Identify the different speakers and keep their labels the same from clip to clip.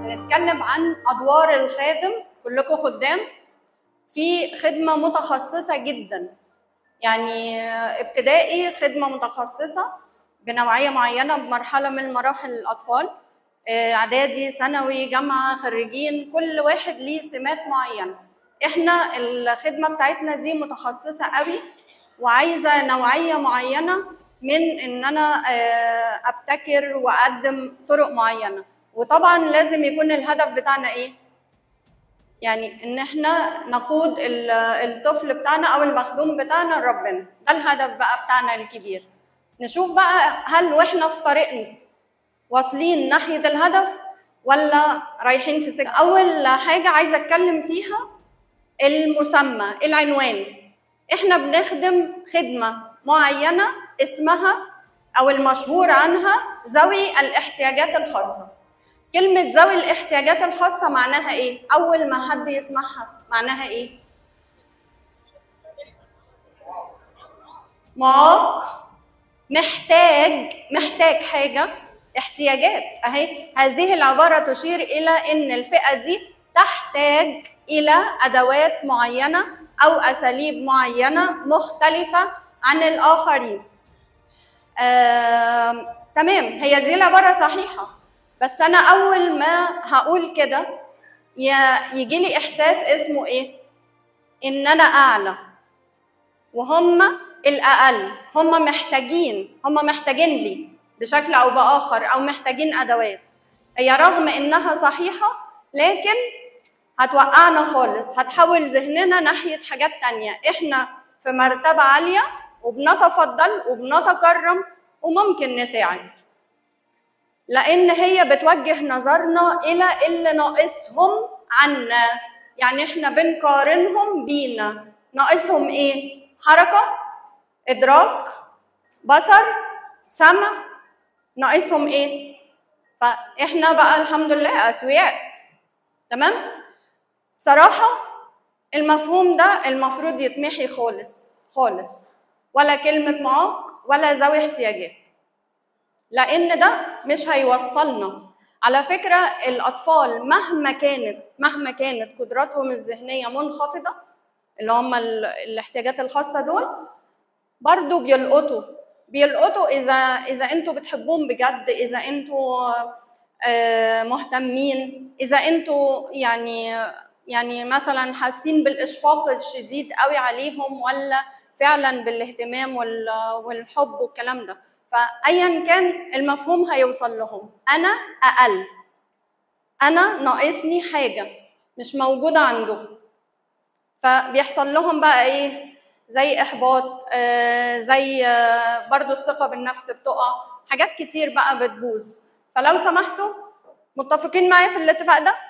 Speaker 1: بنتكلم عن أدوار الخادم. كلكم خدام في خدمة متخصصة جدا، يعني ابتدائي خدمة متخصصة بنوعية معينة بمرحلة من مراحل الأطفال، إعدادي ثانوي جامعة خريجين، كل واحد ليه سمات معينة. إحنا الخدمة بتاعتنا دي متخصصة قوي وعايزة نوعية معينة من إن أنا أبتكر وأقدم طرق معينة. وطبعا لازم يكون الهدف بتاعنا إيه؟ يعني إن إحنا نقود الطفل بتاعنا أو المخدوم بتاعنا لربنا، ده الهدف بقى بتاعنا الكبير. نشوف بقى هل وإحنا في طريقنا واصلين ناحية الهدف ولا رايحين في سكة. أول حاجة عايزة أتكلم فيها المسمى، العنوان. إحنا بنخدم خدمة معينة اسمها أو المشهور عنها ذوي الاحتياجات الخاصة. كلمة ذوي الاحتياجات الخاصة معناها إيه؟ أول ما حد يسمعها معناها إيه؟ معاق، محتاج حاجة، احتياجات أهي. هذه العبارة تشير إلى إن الفئة دي تحتاج إلى أدوات معينة أو أساليب معينة مختلفة عن الآخرين. تمام، هي دي العبارة صحيحة، بس أنا أول ما هقول كده يجي لي إحساس اسمه إيه؟ إن أنا أعلى وهم الأقل، هم محتاجين لي بشكل أو بآخر، أو محتاجين أدوات. هي رغم إنها صحيحة لكن هتوقعنا خالص، هتحول ذهننا ناحية حاجات تانية. إحنا في مرتبة عالية وبنتفضل وبنتكرم وممكن نساعد، لأن هي بتوجه نظرنا إلى اللي ناقصهم عنا. يعني إحنا بنقارنهم بينا، ناقصهم إيه؟ حركة، إدراك، بصر، سمع، ناقصهم إيه؟ فإحنا بقى الحمد لله أسوياء. تمام؟ صراحة المفهوم ده المفروض يتمحي خالص خالص، ولا كلمة معاق ولا ذوي احتياجات، لأن ده مش هيوصلنا. على فكرة الأطفال مهما كانت قدراتهم الذهنية منخفضة، اللي هم الاحتياجات الخاصة دول، برضو بيلقطوا إذا أنتوا بتحبوهم بجد، إذا أنتوا مهتمين، إذا أنتوا يعني مثلا حاسين بالإشفاق الشديد قوي عليهم، ولا فعلا بالاهتمام والحب والكلام ده. فأيا كان المفهوم هيوصل لهم. أنا أقل، أنا ناقصني حاجة مش موجودة عندهم، فبيحصل لهم بقى إيه؟ زي إحباط، زي برضو الثقة بالنفس بتقع، حاجات كتير بقى بتبوظ. فلو سمحتوا متفقين معايا في الاتفاق ده؟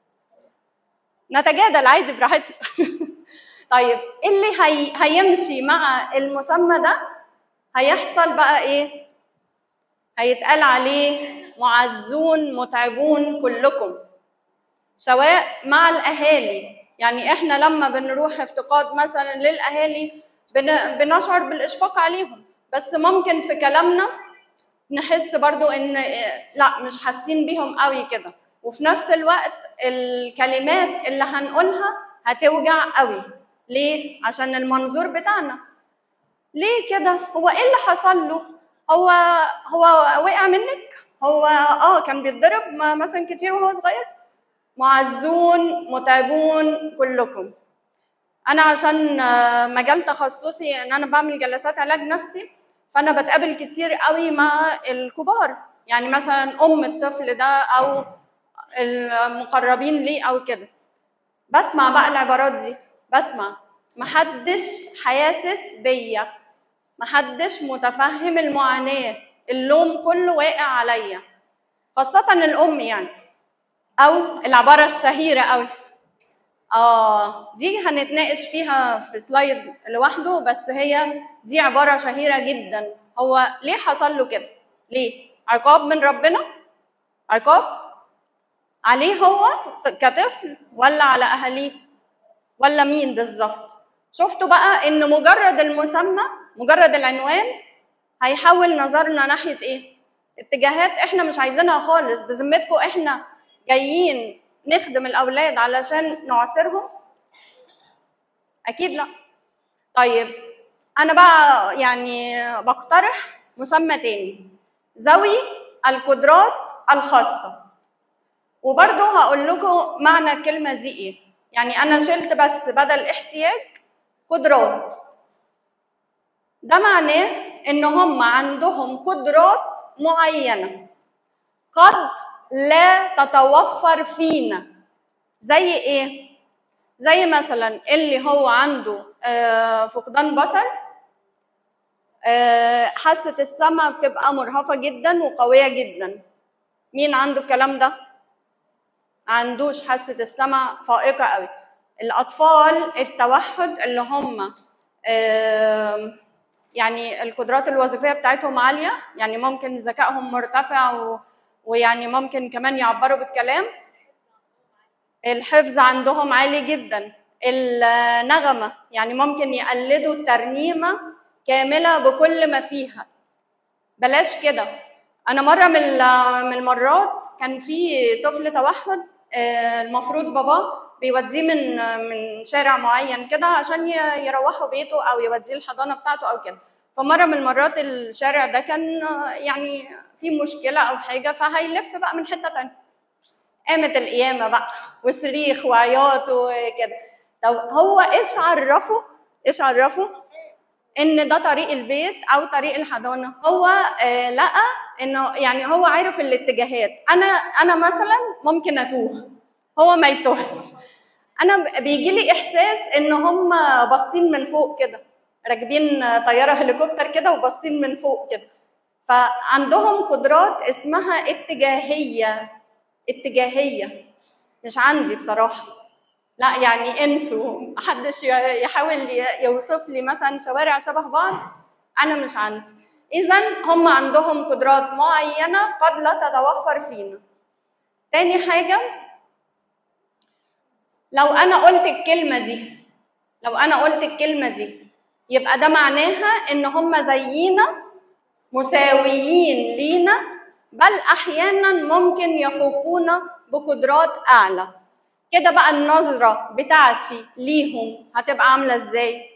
Speaker 1: نتجادل عادي براحتنا. طيب اللي هيمشي مع المسمى ده هيحصل بقى ايه؟ هيتقال عليه معزون متعبون كلكم، سواء مع الاهالي. يعني احنا لما بنروح افتقاد مثلا للاهالي بنشعر بالاشفاق عليهم، بس ممكن في كلامنا نحس برضو ان لا مش حاسين بيهم قوي كده، وفي نفس الوقت الكلمات اللي هنقولها هتوجع قوي. ليه؟ عشان المنظور بتاعنا. ليه كده؟ هو ايه اللي حصل له؟ هو وقع منك؟ هو كان بيتضرب مثلا كتير وهو صغير؟ معزون متعبون كلكم. انا عشان مجال تخصصي ان انا بعمل جلسات علاج نفسي، فانا بتقابل كتير قوي مع الكبار، يعني مثلا الطفل ده او المقربين ليه او كده. بسمع بقى العبارات دي، بسمع محدش حاسس بيا، محدش متفهم المعاناة، اللوم كله واقع عليا، خاصة الأم يعني. أو العبارة الشهيرة قوي، دي هنتناقش فيها في سلايد لوحده، بس هي دي عبارة شهيرة جدا. هو ليه حصل له كده؟ ليه؟ عقاب من ربنا؟ عقاب عليه هو كطفل ولا على أهاليه ولا مين بالظبط؟ شفتوا بقى إن مجرد المسمى، مجرد العنوان هيحول نظرنا ناحية إيه؟ اتجاهات إحنا مش عايزينها خالص. بذمتكم إحنا جايين نخدم الاولاد علشان نعسرهم؟ اكيد لا. طيب انا بقى يعني بقترح مسمى تاني، ذوي القدرات الخاصه. وبرضه هقول لكم معنى الكلمه دي ايه. يعني انا شلت بس بدل احتياج قدرات. ده معناه ان هم عندهم قدرات معينه قد لا تتوفر فينا. زي ايه؟ زي مثلا اللي هو عنده فقدان بصر، حاسه السمع بتبقى مرهفه جدا وقويه جدا. مين عنده الكلام ده؟ ما عندوش حاسه السمع فائقه قوي. الاطفال التوحد اللي هم يعني القدرات الوظيفيه بتاعتهم عاليه، يعني ممكن ذكائهم مرتفع ويعني ممكن كمان يعبروا بالكلام. الحفظ عندهم عالي جدا. النغمه يعني ممكن يقلدوا الترنيمه كامله بكل ما فيها. بلاش كده، انا مره من المرات كان في طفل توحد، المفروض باباه بيوديه من شارع معين كده عشان يروحوا بيته او يوديه الحضانه بتاعته او كده. فمره من المرات الشارع ده كان يعني في مشكله او حاجه، فهيلف بقى من حته تانيه. قامت القيامه بقى وصريخ وعياط وكده. طب هو ايش عرفه ان ده طريق البيت او طريق الحضانه؟ هو لقى انه يعني هو عارف الاتجاهات. انا مثلا ممكن اتوه، هو ما يتوهش. انا بيجي لي احساس ان هم باصين من فوق كده، راكبين طياره هليكوبتر كده وباصين من فوق كده. فعندهم قدرات اسمها اتجاهيه مش عندي بصراحه. لا يعني انسوا، محدش يحاول يوصف لي مثلا شوارع شبه بعض، انا مش عندي. اذا هم عندهم قدرات معينه قد لا تتوفر فينا. تاني حاجه، لو انا قلت الكلمه دي يبقى ده معناها ان هم زينا، مساويين لينا، بل احيانا ممكن يفوقونا بقدرات اعلى. كده بقى النظرة بتاعتي ليهم هتبقى عاملة ازاي؟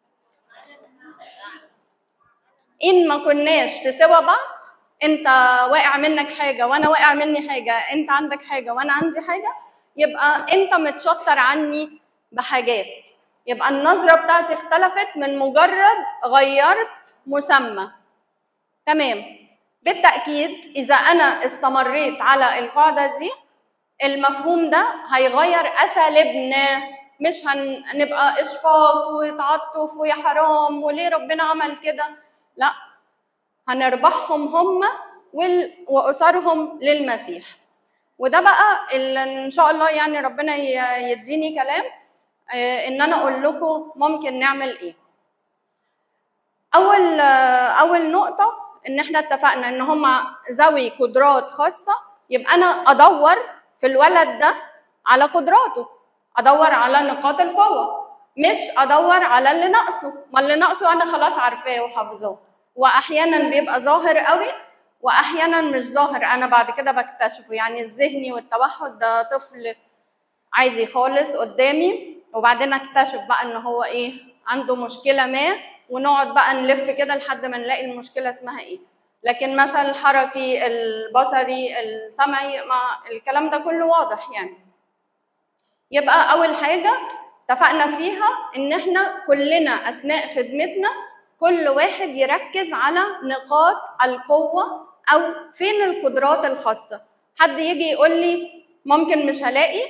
Speaker 1: إن ما كناش في سوا بعض، أنت واقع منك حاجة وأنا واقع مني حاجة، أنت عندك حاجة وأنا عندي حاجة، يبقى أنت متشطر عني بحاجات. يبقى النظرة بتاعتي اختلفت من مجرد غيرت مسمى. تمام. بالتأكيد إذا أنا استمريت على القاعدة دي، المفهوم ده هيغير أساليبنا. مش هنبقى إشفاق وتعاطف ويا حرام وليه ربنا عمل كده، لا، هنربحهم هم وأسرهم للمسيح. وده بقى اللي إن شاء الله يعني ربنا يديني كلام إن أنا أقول لكم ممكن نعمل إيه. أول نقطة إن إحنا اتفقنا إن هم ذوي قدرات خاصة، يبقى أنا أدور في الولد ده على قدراته، أدور على نقاط القوة، مش أدور على اللي ناقصه. ما اللي ناقصه أنا خلاص عارفاه وحافظاه، وأحيانا بيبقى ظاهر قوي وأحيانا مش ظاهر، أنا بعد كده بكتشفه. يعني الذهني والتوحد ده طفل عادي خالص قدامي، وبعدين اكتشف بقى إن هو إيه، عنده مشكلة ما، ونقعد بقى نلف كده لحد ما نلاقي المشكلة اسمها إيه. لكن مثلا الحركي، البصري، السمعي، ما الكلام ده كله واضح يعني. يبقى أول حاجة اتفقنا فيها إن إحنا كلنا أثناء خدمتنا كل واحد يركز على نقاط القوة أو فين القدرات الخاصة. حد يجي يقول لي ممكن مش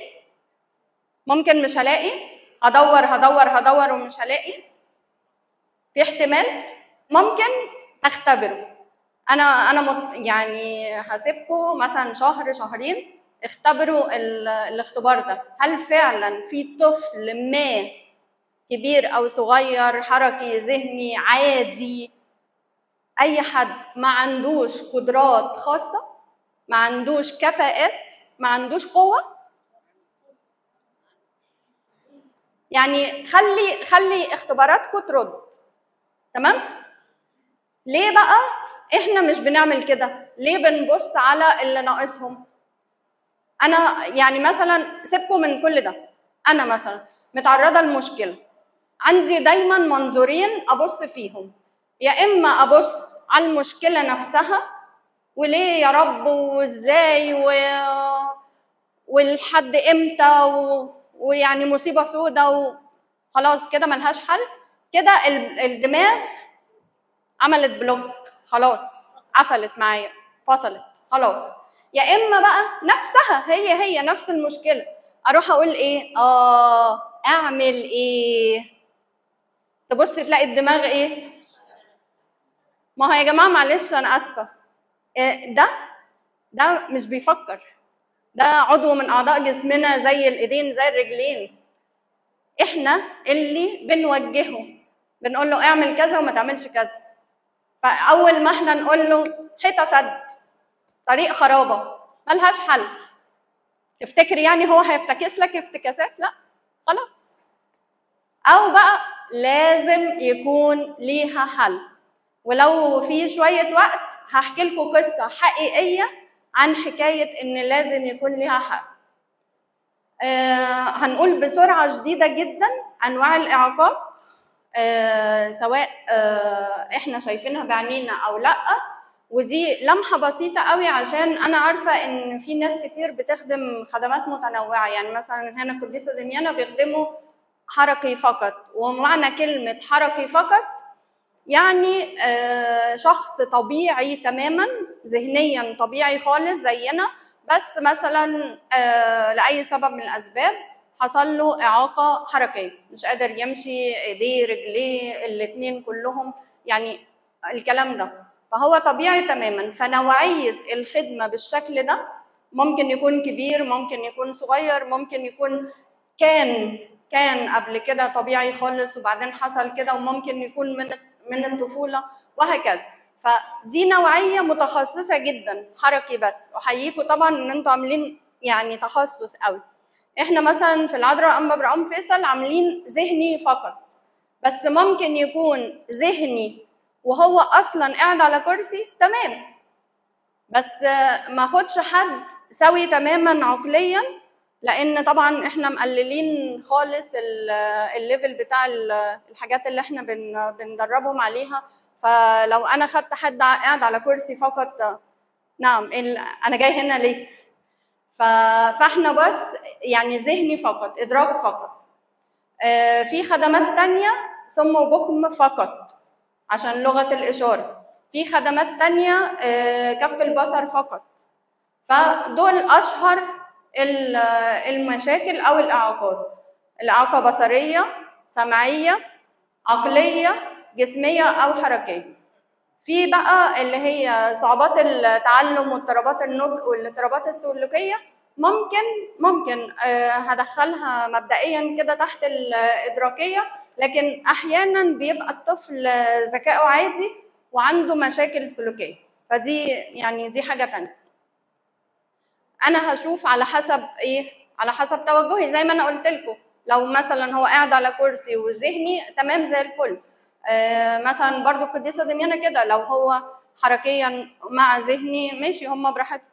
Speaker 1: هلاقي، هدور ومش هلاقي. في احتمال ممكن اختبره. انا يعني هسيبكم مثلا شهر شهرين اختبروا الاختبار ده. هل فعلا في طفل ما كبير او صغير، حركي، ذهني، عادي، اي حد ما عندوش قدرات خاصه، ما عندوش كفاءات، ما عندوش قوه؟ يعني خلي اختباراتكم ترد. تمام؟ ليه بقى احنا مش بنعمل كده؟ ليه بنبص على اللي ناقصهم؟ انا يعني مثلا سيبكم من كل ده، انا مثلا متعرضه لمشكله، عندي دايما منظورين ابص فيهم، يا اما ابص على المشكله نفسها وليه يا رب وازاي ولحد امتى ويعني مصيبه سودة وخلاص كده ملهاش حل، كده الدماغ عملت بلوك، خلاص قفلت معايا، فصلت خلاص. يا اما بقى نفسها هي نفس المشكله، اروح اقول ايه؟ اعمل ايه؟ تبص تلاقي الدماغ ايه؟ ما هو يا جماعه معلش انا اسفه، ده مش بيفكر، ده عضو من اعضاء جسمنا زي الايدين زي الرجلين، احنا اللي بنوجهه، بنقول له اعمل كذا وما تعملش كذا. فاول ما احنا نقول له حيطه سد، طريق خرابه ملهاش حل، تفتكر يعني هو هيفتكس لك افتكاسات؟ لا خلاص. او بقى لازم يكون ليها حل، ولو في شويه وقت هحكي لكم قصه حقيقيه عن حكايه ان لازم يكون ليها حل. هنقول بسرعه شديده جدا انواع الاعاقات، سواء احنا شايفينها بعينينا او لا، ودي لمحه بسيطه قوي عشان انا عارفه ان في ناس كتير بتخدم خدمات متنوعه، يعني مثلا هنا القديسه دميانة بيخدموا حركي فقط، ومعنى كلمه حركي فقط يعني شخص طبيعي تماما، ذهنيا طبيعي خالص زينا، بس مثلا لاي سبب من الاسباب حصل له اعاقه حركيه، مش قادر يمشي، ايديه رجليه الاثنين كلهم يعني الكلام ده، فهو طبيعي تماما. فنوعيه الخدمه بالشكل ده ممكن يكون كبير، ممكن يكون صغير، ممكن يكون كان قبل كده طبيعي خالص وبعدين حصل كده، وممكن يكون من الطفوله وهكذا. فدي نوعيه متخصصه جدا حركي، بس احييكم طبعا ان انتم عاملين يعني تخصص قوي. احنا مثلا في العذراء انبا برعام فيصل عاملين ذهني فقط، بس ممكن يكون ذهني وهو اصلا قاعد على كرسي تمام، بس ما اخدش حد سوي تماما عقليا، لان طبعا احنا مقللين خالص الليفل بتاع الحاجات اللي احنا بندربهم عليها. فلو انا خدت حد قاعد على كرسي فقط، نعم انا جاي هنا ليه؟ فاحنا بس يعني ذهني فقط، ادراك فقط. في خدمات تانية صم وبكم فقط عشان لغة الإشارة، في خدمات تانية كف البصر فقط. فدول أشهر المشاكل أو الإعاقات: الإعاقة بصرية، سمعية، عقلية، جسمية أو حركية. في بقى اللي هي صعوبات التعلم واضطرابات النطق والاضطرابات السلوكية، ممكن هدخلها مبدئيا كده تحت الإدراكية، لكن أحيانا بيبقى الطفل ذكائه عادي وعنده مشاكل سلوكية، فدي يعني دي حاجة تانية. أنا هشوف على حسب إيه؟ على حسب توجهي، زي ما أنا قلت لكم، لو مثلا هو قاعد على كرسي وذهني تمام زي الفل، مثلا برضو القديسة دميانة كده، لو هو حركيا مع ذهني ماشي، هم براحتهم.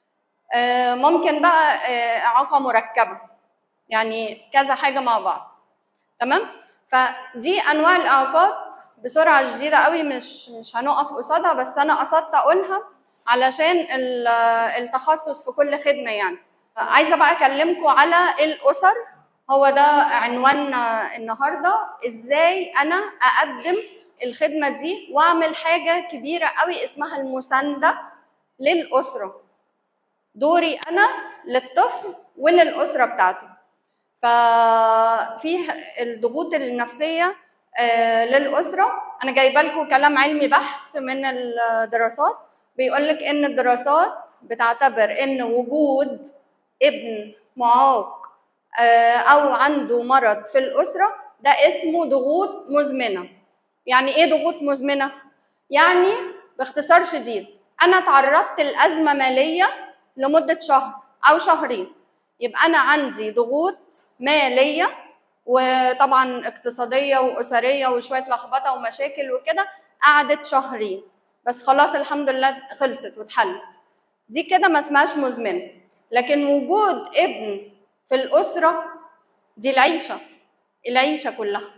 Speaker 1: ممكن بقى إعاقة مركبة، يعني كذا حاجة مع بعض، تمام؟ فدي أنواع الإعاقات بسرعة شديدة قوي، مش هنقف قصادها، بس أنا قصدت أقولها علشان التخصص في كل خدمة يعني. عايزة بقى أكلمكم على الأسر، هو ده عنواننا النهارده، إزاي أنا أقدم الخدمة دي وأعمل حاجة كبيرة قوي اسمها المساندة للأسرة، دوري أنا للطفل وللأسرة بتاعته. ففي الضغوط النفسية للأسرة، أنا جايبة لكم كلام علمي بحت من الدراسات، بيقول لك إن الدراسات بتعتبر إن وجود ابن معاق أو عنده مرض في الأسرة ده اسمه ضغوط مزمنة. يعني إيه ضغوط مزمنة؟ يعني باختصار شديد أنا تعرضت لأزمة مالية لمدة شهر أو شهرين، يبقى أنا عندي ضغوط مالية وطبعا اقتصادية وأسرية وشوية لخبطة ومشاكل وكده، قعدت شهرين بس خلاص الحمد لله خلصت واتحلت، دي كده ما اسمهاش مزمنة. لكن وجود ابن في الأسرة دي العيشة كلها.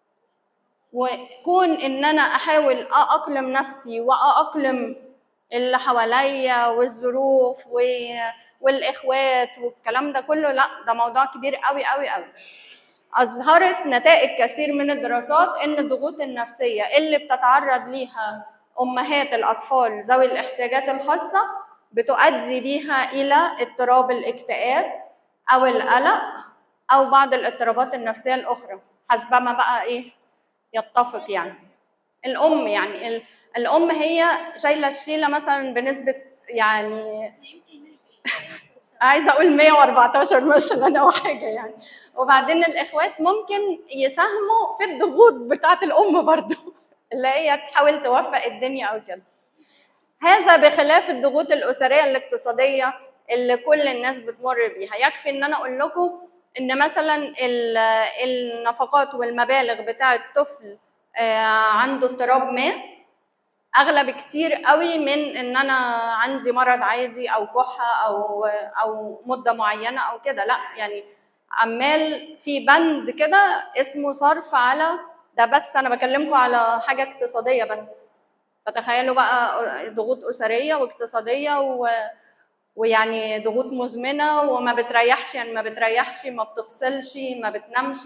Speaker 1: وكون إن أنا أحاول أأقلم نفسي وأأقلم اللي حواليا والظروف والإخوات والكلام ده كله، لا ده موضوع كبير قوي قوي قوي. أظهرت نتائج كثير من الدراسات إن الضغوط النفسية اللي بتتعرض ليها أمهات الأطفال ذوي الاحتياجات الخاصة بتؤدي بيها إلى اضطراب الاكتئاب أو القلق أو بعض الاضطرابات النفسية الأخرى حسب ما بقى إيه يتفق. يعني الأم، يعني الأم هي شايلة الشيلة مثلا بنسبة يعني عايزه اقول 114 مثلا او حاجه يعني. وبعدين الاخوات ممكن يساهموا في الضغوط بتاعه الام برضو اللي هي تحاول توفق الدنيا او كده. هذا بخلاف الضغوط الاسريه الاقتصاديه اللي كل الناس بتمر بيها. يكفي ان انا اقول لكم ان مثلا النفقات والمبالغ بتاعه طفل عنده اضطراب ما اغلى بكتير قوي من ان انا عندي مرض عادي او كحه او مده معينه او كده. لا يعني عمال في بند كده اسمه صرف على ده، بس انا بكلمكم على حاجه اقتصاديه بس. فتخيلوا بقى ضغوط اسريه واقتصاديه ويعني ضغوط مزمنه وما بتريحش، يعني ما بتريحش، ما بتفصلش، ما بتنامش.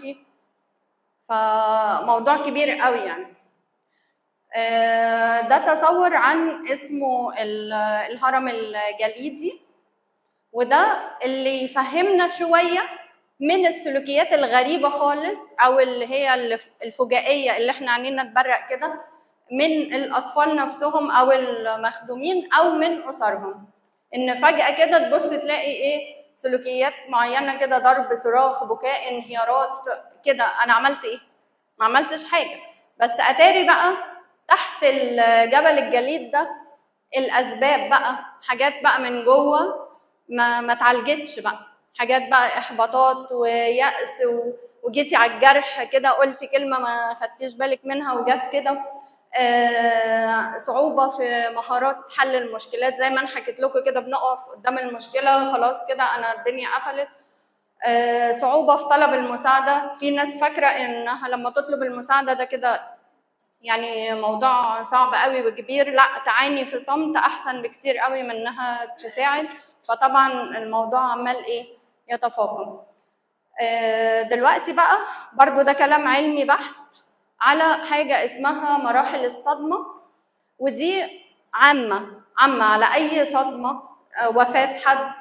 Speaker 1: فموضوع كبير قوي يعني. ده تصور عن اسمه الهرم الجليدي، وده اللي يفهمنا شوية من السلوكيات الغريبة خالص أو اللي هي الفجائية اللي احنا عنينا نتبرق كده من الأطفال نفسهم أو المخدومين أو من أسرهم. إن فجأة كده تبص تلاقي إيه سلوكيات معينة كده، ضرب، صراخ، بكاء، انهيارات كده. أنا عملت إيه؟ ما عملتش حاجة، بس أتاري بقى تحت الجبل الجليد ده الاسباب بقى حاجات بقى من جوه ما اتعالجتش بقى، حاجات بقى احباطات ويأس وجيتي على الجرح كده قلتي كلمه ما خدتيش بالك منها وجت كده. صعوبه في مهارات حل المشكلات زي ما انا حكيت لكم كده، بنقف قدام المشكله خلاص كده انا الدنيا قفلت. صعوبه في طلب المساعده، في ناس فاكره انها لما تطلب المساعده ده كده يعني موضوع صعب قوي وكبير، لا تعاني في صمت احسن بكتير قوي من انها تساعد. فطبعا الموضوع عمال ايه يتفاقم. دلوقتي بقى برضو ده كلام علمي بحت على حاجه اسمها مراحل الصدمه، ودي عامه على اي صدمه، وفاه حد،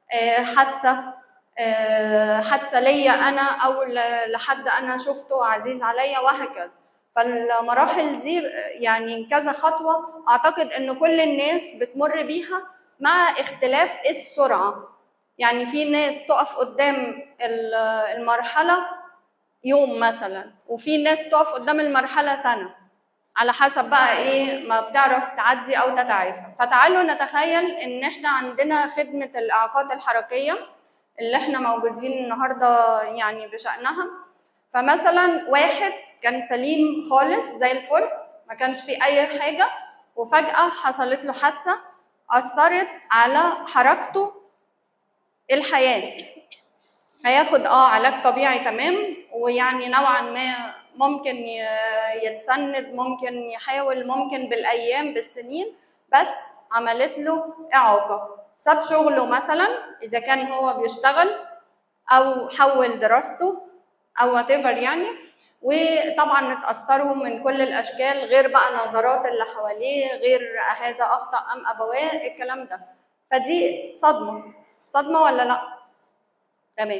Speaker 1: حادثه ليا انا او لحد انا شفته عزيز عليا وهكذا. فالمراحل دي يعني كذا خطوة أعتقد إن كل الناس بتمر بيها مع اختلاف السرعة. يعني في ناس تقف قدام المرحلة يوم مثلا، وفي ناس تقف قدام المرحلة سنة، على حسب بقى إيه ما بتعرف تعدي أو تتعافى. فتعالوا نتخيل إن إحنا عندنا خدمة الإعاقات الحركية اللي إحنا موجودين النهاردة يعني بشأنها. فمثلا واحد كان سليم خالص زي الفل، ما كانش فيه اي حاجه، وفجاه حصلت له حادثه اثرت على حركته الحياه. هياخد علاج طبيعي تمام، ويعني نوعا ما ممكن يتسند، ممكن يحاول، ممكن بالايام بالسنين، بس عملت له اعاقه. ساب شغله مثلا اذا كان هو بيشتغل او حول دراسته او whatever يعني، وطبعا اتأثروا من كل الاشكال، غير بقى نظرات اللي حواليه، غير هذا اخطأ ام ابواه الكلام ده. فدي صدمه ولا لا؟ تمام.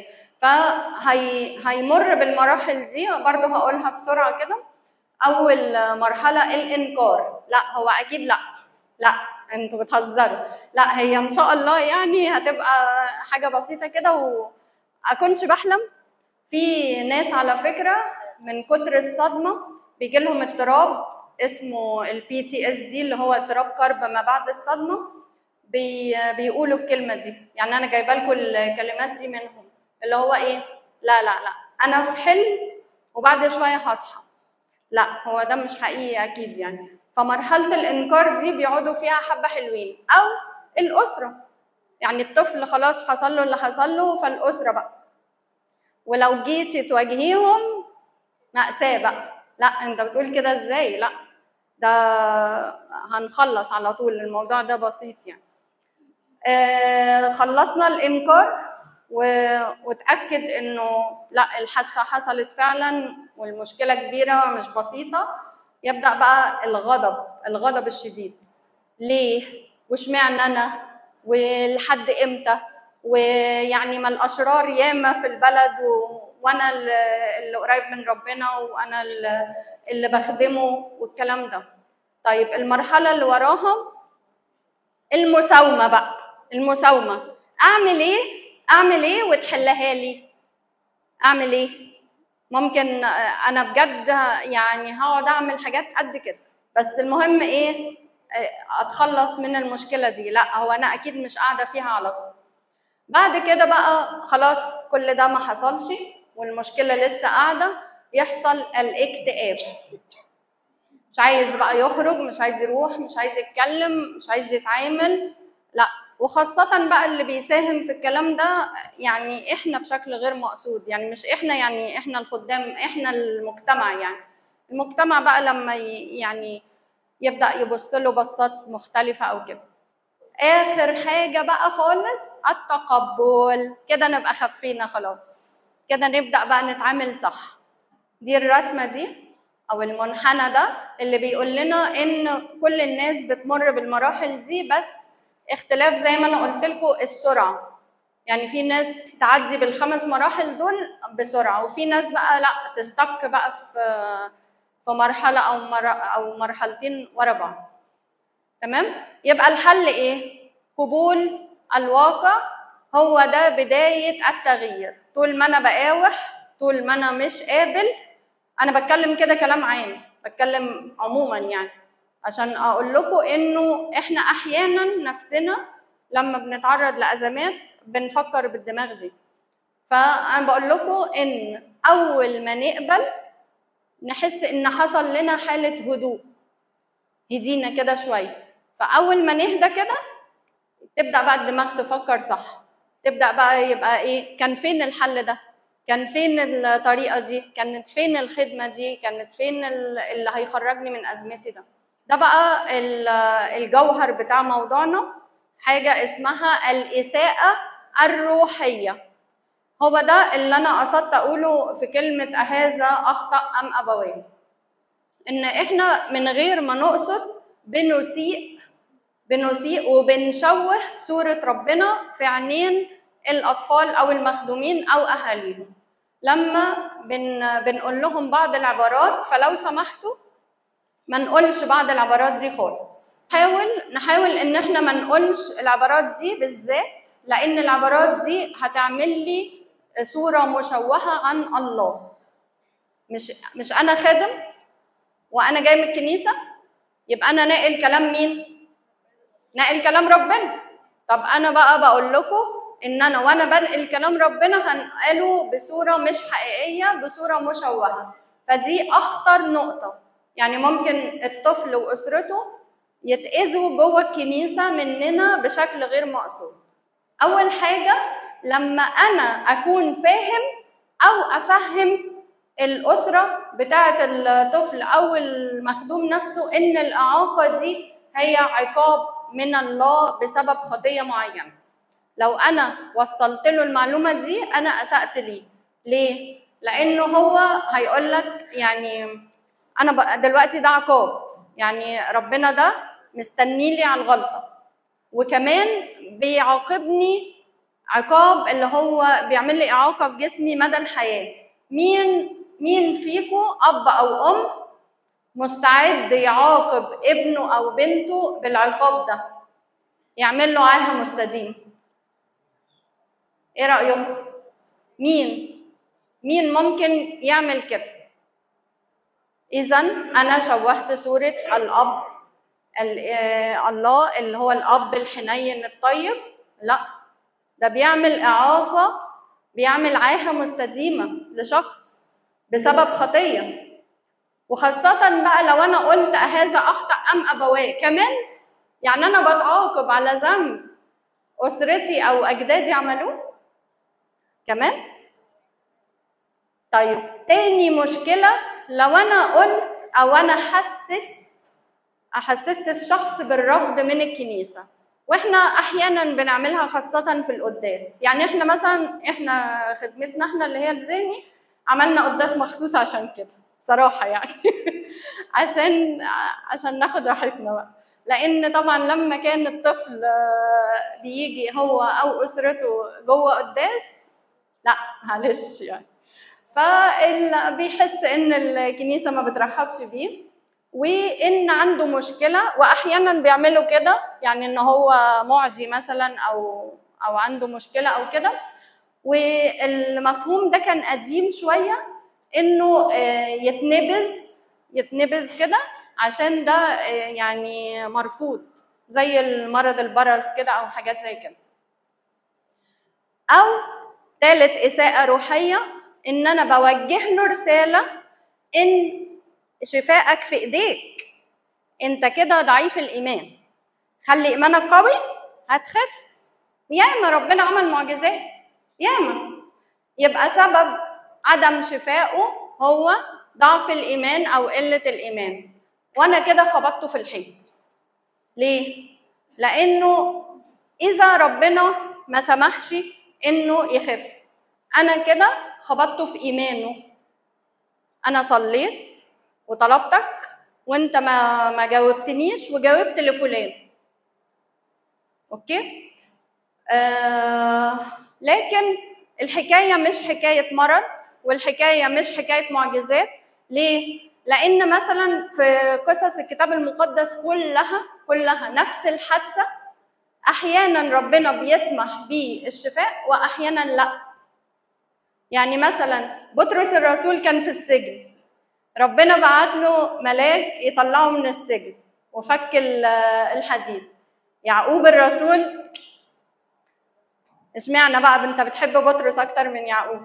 Speaker 1: هيمر بالمراحل دي برضه هقولها بسرعه كده. اول مرحله الانكار. لا هو اكيد لا انتوا بتهزروا، لا هي ان شاء الله يعني هتبقى حاجه بسيطه كده واكونش بحلم. في ناس على فكره من كتر الصدمه بيجي لهم اضطراب اسمه PTSD اللي هو اضطراب كرب ما بعد الصدمه. بيقولوا الكلمه دي، يعني انا جايبه لكم الكلمات دي منهم، اللي هو ايه؟ لا انا في حلم وبعد شويه هصحى. لا هو ده مش حقيقي اكيد يعني. فمرحله الانكار دي بيقعدوا فيها حبه حلوين. او الاسره، يعني الطفل خلاص حصل له اللي حصل له، فالاسره بقى. ولو جيتي تواجهيهم مأساة بقى، لا انت بتقول كده ازاي؟ لا ده هنخلص على طول، الموضوع ده بسيط يعني. خلصنا الانكار وتأكد انه لا الحادثه حصلت فعلا والمشكله كبيره مش بسيطه. يبدأ بقى الغضب الشديد. ليه؟ واشمعنى انا؟ ولحد امتى؟ ويعني ما الاشرار ياما في البلد وانا اللي قريب من ربنا وانا اللي بخدمه والكلام ده. طيب المرحله اللي وراها المساومه بقى. المساومه، اعمل ايه وتحلها لي؟ اعمل ايه؟ ممكن انا بجد يعني هقعد اعمل حاجات قد كده، بس المهم ايه؟ اتخلص من المشكله دي. لا هو انا اكيد مش قاعده فيها على طول. بعد كده بقى خلاص كل ده ما حصلش والمشكله لسه قاعده، يحصل الاكتئاب. مش عايز بقى يخرج، مش عايز يروح، مش عايز يتكلم، مش عايز يتعامل. لا، وخاصة بقى اللي بيساهم في الكلام ده يعني احنا بشكل غير مقصود، يعني مش احنا، يعني احنا الخدام، احنا المجتمع. يعني المجتمع بقى لما يعني يبدأ يبص له بصات مختلفة او كده. اخر حاجة بقى خالص التقبل. كده نبقى خفينا خلاص، كده نبدأ بقى نتعامل صح. دي الرسمة دي أو المنحنى ده اللي بيقول لنا إن كل الناس بتمر بالمراحل دي، بس اختلاف زي ما أنا قلت لكم السرعة. يعني في ناس تعدي بالخمس مراحل دول بسرعة، وفي ناس بقى لا تستك بقى في مرحلة أو مرحلتين ورا بعض. تمام؟ يبقى الحل إيه؟ قبول الواقع هو ده بداية التغيير. طول ما أنا بقاوح، طول ما أنا مش قابل، أنا بتكلم كده كلام عام، بتكلم عموما يعني عشان أقول لكم إنه إحنا أحيانا نفسنا لما بنتعرض لأزمات بنفكر بالدماغ دي. فأنا بقول لكم إن أول ما نقبل نحس إن حصل لنا حالة هدوء، هدينا كده شوية. فأول ما نهدى كده تبدأ بقى الدماغ تفكر صح، تبدأ بقى يبقى إيه؟ كان فين الحل ده؟ كان فين الطريقة دي؟ كانت فين الخدمة دي؟ كانت فين اللي هيخرجني من أزمتي ده؟ ده بقى الجوهر بتاع موضوعنا، حاجة اسمها الإساءة الروحية. هو ده اللي أنا قصدت أقوله في كلمة أهذا أخطأ أم أبويه. إن إحنا من غير ما نقصد بنسيء وبنشوه صورة ربنا في عينين الأطفال أو المخدومين أو أهاليهم لما بنقول لهم بعض العبارات. فلو سمحتوا ما نقولش بعض العبارات دي خالص. نحاول إن إحنا ما نقولش العبارات دي بالذات، لأن العبارات دي هتعمل لي صورة مشوهة عن الله. مش أنا خادم وأنا جاي من الكنيسة يبقى أنا ناقل كلام مين؟ نقل كلام ربنا. طب انا بقى بقول لكم ان انا وانا بنقل كلام ربنا هنقله بصوره مش حقيقيه، بصوره مشوهه. فدي اخطر نقطه. يعني ممكن الطفل واسرته يتاذوا جوه الكنيسه مننا بشكل غير مقصود. اول حاجه لما انا اكون فاهم او افهم الاسره بتاعه الطفل او المخدوم نفسه ان الاعاقه دي هي عقاب من الله بسبب خطيه معينه. لو انا وصلت له المعلومه دي انا اسأت ليه؟ لانه هو هيقول لك يعني انا دلوقتي ده عقاب، يعني ربنا ده مستني لي على الغلطه، وكمان بيعاقبني عقاب اللي هو بيعمل لي اعاقه في جسمي مدى الحياه. مين فيكم اب او ام مستعد يعاقب ابنه او بنته بالعقاب ده، يعمل له عاهه مستديم؟ ايه رايكم؟ مين ممكن يعمل كده؟ اذا انا شوهت صوره الاب الله اللي هو الاب الحنين الطيب. لا، ده بيعمل اعاقه، بيعمل عاهه مستديمه لشخص بسبب خطيه. وخاصه بقى لو انا قلت هذا اخطا ام ابواه كمان، يعني انا بتعاقب على ذنب اسرتي او اجدادي عملوه كمان. طيب تاني مشكله، لو انا قلت او انا حسست الشخص بالرفض من الكنيسه، واحنا احيانا بنعملها خاصه في القداس. يعني احنا مثلا خدمتنا احنا اللي هي الذهني عملنا قداس مخصوص عشان كده صراحه يعني عشان ناخد راحتنا بقى، لان طبعا لما كان الطفل بيجي هو او اسرته جوه قداس، لا معلش يعني، فبيحس ان الكنيسه ما بترحبش بيه وان عنده مشكله. واحيانا بيعملوا كده، يعني ان هو معدي مثلا او عنده مشكله او كده. والمفهوم ده كان قديم شويه، انه يتنبذ كده، عشان ده يعني مرفوض، زي المرض البرص كده او حاجات زي كده. او ثالث اساءه روحيه، ان انا بوجه له رساله ان شفائك في ايديك، انت كده ضعيف الايمان، خلي ايمانك قوي هتخف. ياما ربنا عمل معجزات ياما، يبقى سبب عدم شفائه هو ضعف الايمان او قله الايمان، وانا كده خبطته في الحيط. ليه؟ لانه اذا ربنا ما سمحش انه يخف، انا كده خبطته في ايمانه. انا صليت وطلبتك وانت ما جاوبتنيش، وجاوبت لفلان، اوكي؟ لكن الحكايه مش حكايه مرض، والحكايه مش حكايه معجزات. ليه؟ لان مثلا في قصص الكتاب المقدس كلها نفس الحادثه، احيانا ربنا بيسمح بالشفاء واحيانا لا. يعني مثلا بطرس الرسول كان في السجن، ربنا بعت له ملاك يطلعه من السجن وفك الحديد. يعقوب الرسول، اشمعنى بقى انت بتحب بطرس اكتر من يعقوب؟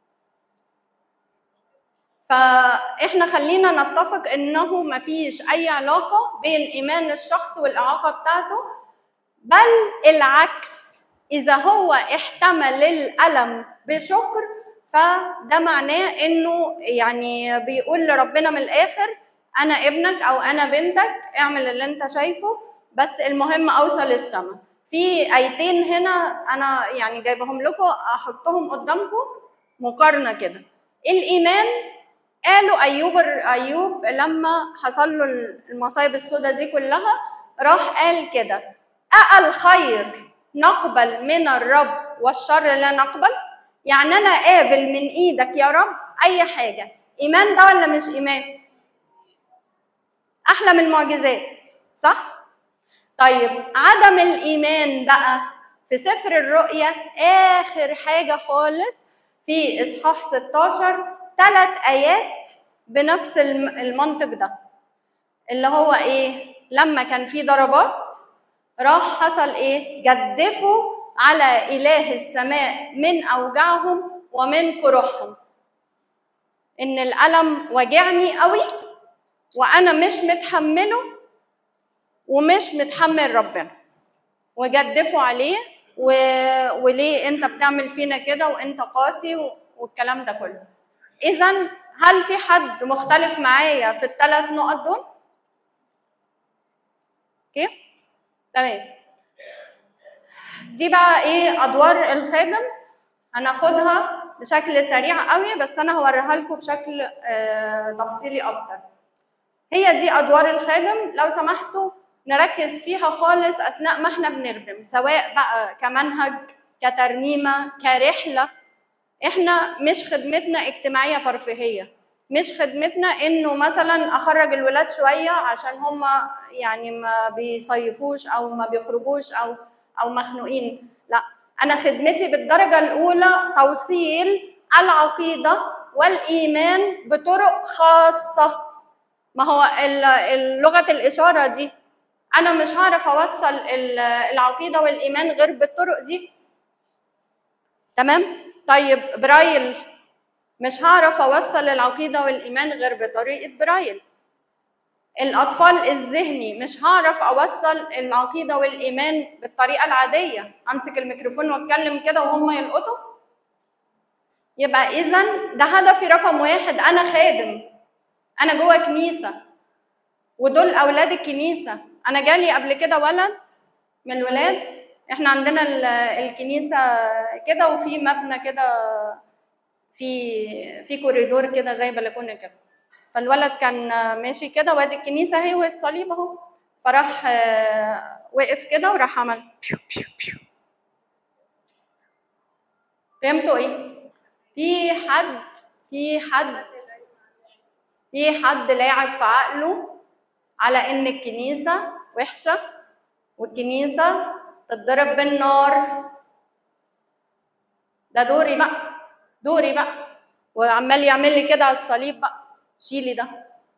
Speaker 1: فاحنا خلينا نتفق انه مفيش اي علاقه بين ايمان الشخص والاعاقه بتاعته، بل العكس. اذا هو احتمل الالم بشكر، فده معناه انه يعني بيقول لربنا من الاخر انا ابنك او انا بنتك، اعمل اللي انت شايفه، بس المهم اوصل للسما. في ايتين هنا انا يعني جايبهم لكم احطهم قدامكم مقارنه كده. الايمان قالوا ايوب لما حصل له المصايب السوداء دي كلها، راح قال كده: الخير نقبل من الرب والشر لا نقبل. يعني انا قابل من ايدك يا رب اي حاجه. ايمان ده ولا مش ايمان؟ احلى من المعجزات، صح؟ طيب عدم الايمان بقى في سفر الرؤيا اخر حاجه خالص في اصحاح 16، 3 ايات بنفس المنطق ده، اللي هو ايه؟ لما كان في ضربات راح حصل ايه؟ جدفوا على اله السماء من اوجاعهم ومن كروحهم، ان الالم وجعني قوي وانا مش متحمله ومش متحمل ربنا، وجدفوا عليه وليه انت بتعمل فينا كده وانت قاسي والكلام ده كله. اذا هل في حد مختلف معايا في ال3 نقط دول؟ اوكي تمام. دي بقى ايه ادوار الخادم، هناخدها بشكل سريع قوي، بس انا هوريها لكم بشكل تفصيلي اكتر. هي دي ادوار الخادم، لو سمحتوا نركز فيها خالص اثناء ما احنا بنخدم، سواء بقى كمنهج، كترنيمه، كرحله. احنا مش خدمتنا اجتماعيه ترفيهيه، مش خدمتنا انه مثلا اخرج الولاد شويه عشان هم يعني ما بيصيفوش او ما بيخرجوش او مخنوقين. لا، انا خدمتي بالدرجه الاولى توصيل العقيده والايمان بطرق خاصه. ما هو لغه الاشاره دي انا مش هعرف اوصل العقيده والايمان غير بالطرق دي، تمام؟ طيب برايل، مش هعرف اوصل العقيده والايمان غير بطريقه برايل. الأطفال الذهني مش هعرف أوصل العقيدة والإيمان بالطريقة العادية، أمسك الميكروفون وأتكلم كده وهم يلقطوا. يبقى إذن ده هدفي رقم واحد، أنا خادم، أنا جوه كنيسة ودول أولاد الكنيسة. أنا جالي قبل كده ولد من الولاد، إحنا عندنا الكنيسة كده وفي مبنى كده في كوريدور كده زي بلكونة كده، فالولد كان ماشي كده وادي الكنيسة اهي والصليب اهو، فراح وقف كده وراح عمل بيو بيو بيو. فهمتوا ايه؟ في حد لاعب في عقله على ان الكنيسة وحشة والكنيسة تتضرب بالنار. ده دوري بقى وعمال يعمل لي كده على الصليب بقى، شيلي ده.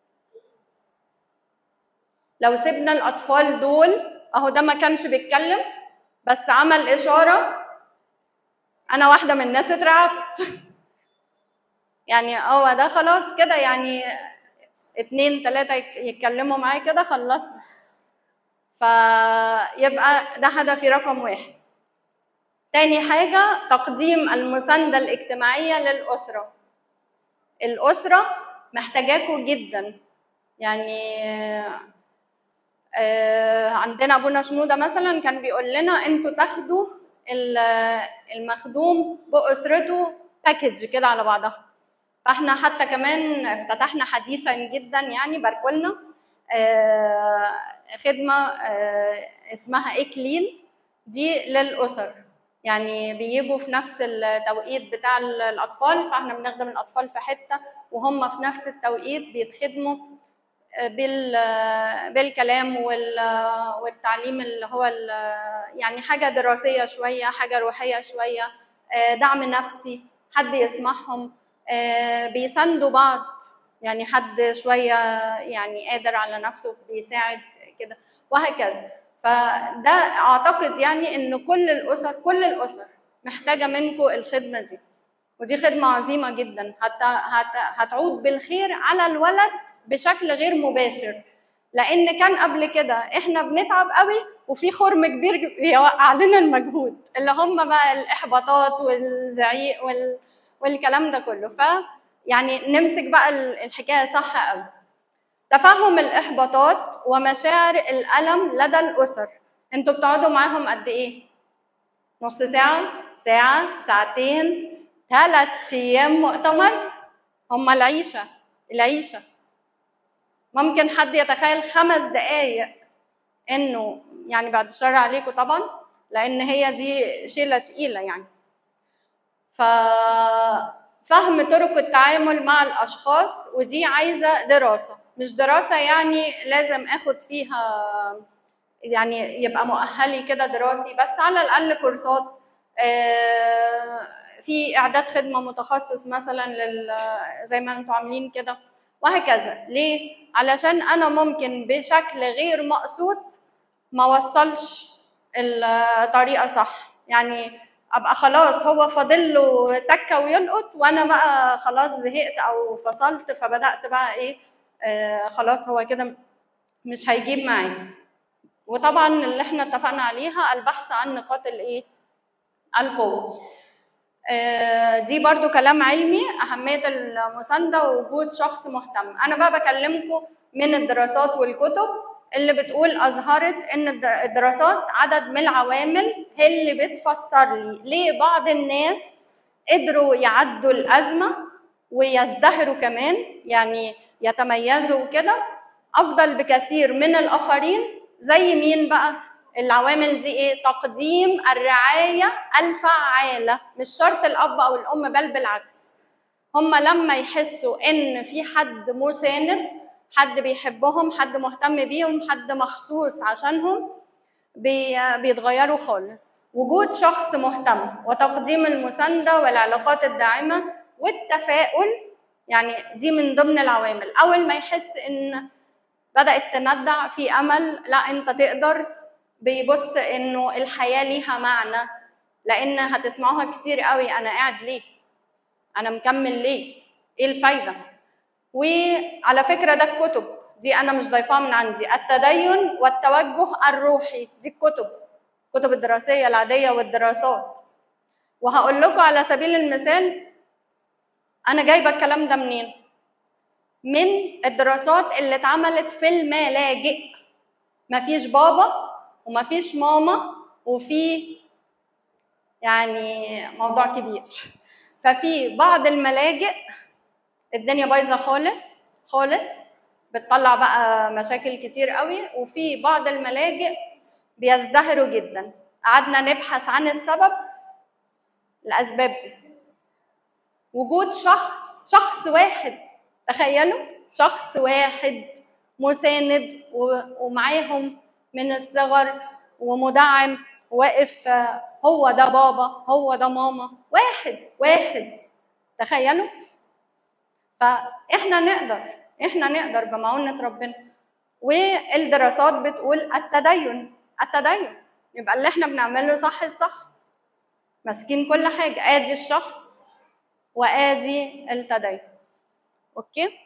Speaker 1: لو سيبنا الأطفال دول أهو، ده ما كانش بيتكلم بس عمل إشارة، أنا واحدة من الناس اترعبت. يعني هو ده خلاص كده، يعني 2 3 يتكلموا معايا كده خلصنا. فيبقى ده هدفي رقم واحد. تاني حاجة تقديم المساندة الاجتماعية للأسرة. الأسرة محتاجاكوا جدا. يعني عندنا ابونا شنوده مثلا كان بيقول لنا انتوا تاخدوا المخدوم باسرته باكج كده على بعضها. فاحنا حتى كمان افتتحنا حديثا جدا، يعني باركوا لنا خدمه اسمها اكليل، دي للاسر. يعني بيجوا في نفس التوقيت بتاع الاطفال، فاحنا بنخدم الاطفال في حته وهم في نفس التوقيت بيتخدموا بالكلام والتعليم اللي هو يعني حاجة دراسية شوية، حاجة روحية شوية، دعم نفسي، حد يسمعهم، بيساندوا بعض، يعني حد شوية يعني قادر على نفسه بيساعد كده وهكذا. فده أعتقد يعني إن كل الأسر محتاجة منكم الخدمة دي، ودي خدمة عظيمة جدا هتعود بالخير على الولد بشكل غير مباشر، لأن كان قبل كده إحنا بنتعب قوي وفي خرم كبير بيوقع لنا المجهود، اللي هم بقى الإحباطات والزعيق والكلام ده كله. يعني نمسك بقى الحكاية صح قوي. تفهم الإحباطات ومشاعر الألم لدى الأسر. أنتوا بتقعدوا معاهم قد إيه؟ نص ساعة، ساعة، ساعتين، 3 أيام مؤتمر؟ هم العيشة. ممكن حد يتخيل 5 دقايق انه يعني بعد الشر عليكم طبعا، لان هي دي شيلة تقيلة يعني. ففهم طرق التعامل مع الاشخاص، ودي عايزة دراسة، مش دراسة يعني لازم اخد فيها يعني يبقى مؤهلي كده دراسي، بس على الاقل كورسات، في اعداد خدمه متخصص مثلا زي ما انتم عاملين كده وهكذا. ليه؟ علشان انا ممكن بشكل غير مقصود ما وصلش الطريقه صح، يعني ابقى خلاص هو فاضل له تكه ويلقط وانا بقى خلاص زهقت او فصلت، فبدات بقى ايه، خلاص هو كده مش هيجيب معايا. وطبعا اللي احنا اتفقنا عليها البحث عن نقاط الايه، القوه. دي برضو كلام علمي، أهمية المساندة ووجود شخص مهتم. أنا بقى بكلمكم من الدراسات والكتب اللي بتقول أظهرت إن الدراسات عدد من العوامل هي اللي بتفسر لي ليه بعض الناس قدروا يعدوا الأزمة ويزدهروا كمان، يعني يتميزوا كده أفضل بكثير من الآخرين. زي مين بقى؟ العوامل دي ايه؟ تقديم الرعاية الفعالة، مش شرط الأب أو الأم بل بالعكس. هم لما يحسوا إن في حد مساند، حد بيحبهم، حد مهتم بيهم، حد مخصوص عشانهم، بيتغيروا خالص. وجود شخص مهتم وتقديم المساندة والعلاقات الداعمة والتفاؤل، يعني دي من ضمن العوامل. أول ما يحس إن بدأت تندع في أمل، لا أنت تقدر، بيبص إنه الحياة ليها معنى، لأن هتسمعوها كتير قوي، أنا قاعد ليه؟ أنا مكمل ليه؟ إيه الفايدة؟ وعلى فكرة ده الكتب دي انا مش ضايفاها من عندي. التدين والتوجه الروحي، دي الكتب الدراسيه العاديه والدراسات. وهقول لكم على سبيل المثال انا جايبه الكلام ده منين؟ من الدراسات اللي اتعملت في الملاجئ. مفيش بابا ومفيش ماما، وفي يعني موضوع كبير. ففي بعض الملاجئ الدنيا بايظه خالص خالص، بتطلع بقى مشاكل كتير قوي، وفي بعض الملاجئ بيزدهروا جدا. قعدنا نبحث عن السبب، الاسباب دي وجود شخص واحد، تخيلوا شخص واحد مساند ومعاهم من الصغر ومدعم، واقف هو ده بابا هو ده ماما، واحد تخيلوا. فاحنا نقدر بمعونة ربنا. والدراسات بتقول التدين يبقى اللي احنا بنعمله صح الصح، ماسكين كل حاجة، ادي الشخص وادي التدين. اوكي،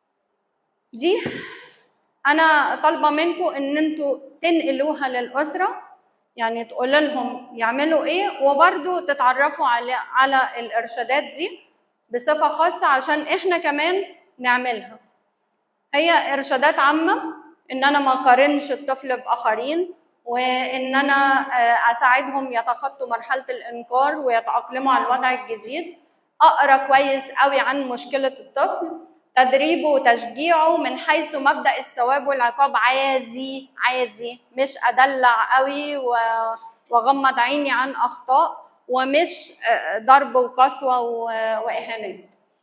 Speaker 1: دي انا طالبه منكم ان انتوا تنقلوها للاسره، يعني تقولوا لهم يعملوا ايه، وبرضو تتعرفوا على الارشادات دي بصفه خاصه عشان احنا كمان نعملها. هي ارشادات عامه، ان انا ما اقارنش الطفل باخرين، وان انا اساعدهم يتخطوا مرحله الانكار ويتاقلموا على الوضع الجديد، اقرا كويس قوي عن مشكله الطفل، تدريبه وتشجيعه من حيث مبدا الثواب والعقاب عادي، مش ادلع قوي واغمض عيني عن اخطاء، ومش ضرب وقسوه واهانات.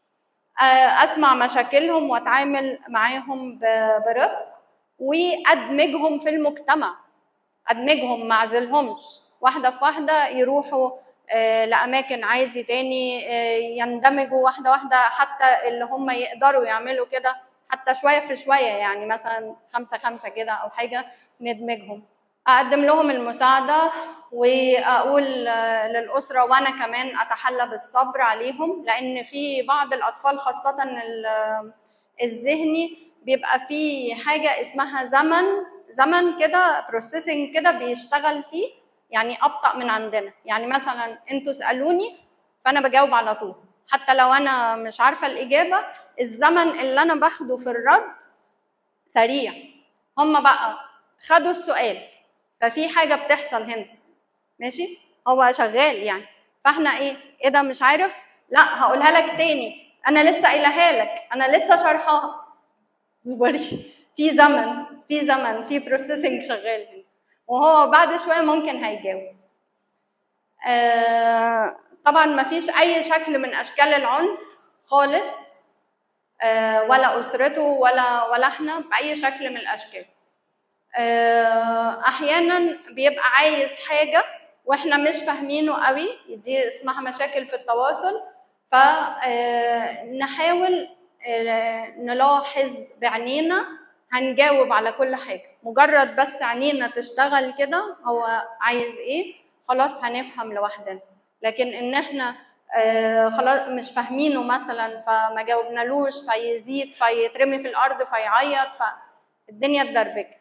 Speaker 1: اسمع مشاكلهم واتعامل معاهم برفق، وادمجهم في المجتمع، ادمجهم ما اعزلهمش، واحده في واحده يروحوا لاماكن عادي تاني، يندمجوا واحده واحده، حتى اللي هم يقدروا يعملوا كده حتى شويه في شويه، يعني مثلا 5 كده او حاجه ندمجهم. اقدم لهم المساعده، واقول للاسره وانا كمان اتحلى بالصبر عليهم، لان في بعض الاطفال خاصه الذهني بيبقى في حاجه اسمها زمن كده، بروسيسنج كده بيشتغل فيه، يعني ابطا من عندنا. يعني مثلا انتوا اسالوني فانا بجاوب على طول، حتى لو انا مش عارفه الاجابه، الزمن اللي انا باخده في الرد سريع. هم بقى خدوا السؤال، ففي حاجه بتحصل هنا، ماشي، هو شغال يعني، فاحنا ايه ده مش عارف، لا هقولها لك تاني، انا لسه قايلها لك، انا لسه شرحاها، اصبري، في زمن في بروسيسنج شغال هنا، وهو بعد شويه ممكن هيجاوب. طبعا ما فيش اي شكل من اشكال العنف خالص، ولا اسرته ولا احنا باي شكل من الاشكال. احيانا بيبقى عايز حاجه واحنا مش فاهمينه قوي، دي اسمها مشاكل في التواصل، فنحاول نلاحظ بعينينا، هنجاوب على كل حاجه، مجرد بس عينينا تشتغل كده هو عايز ايه خلاص هنفهم لوحدنا. لكن ان احنا خلاص مش فاهمينه مثلا فما جاوبنالوش فيزيد فيترمي في الارض فيعيط، فالدنيا اتدربكت.